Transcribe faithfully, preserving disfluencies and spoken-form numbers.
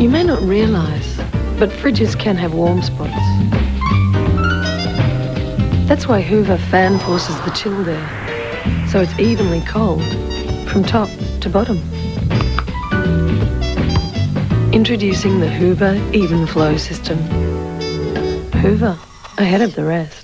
You may not realise, but fridges can have warm spots. That's why Hoover fan forces the chill there, so it's evenly cold from top to bottom. Introducing the Hoover Even Flow system. Hoover, ahead of the rest.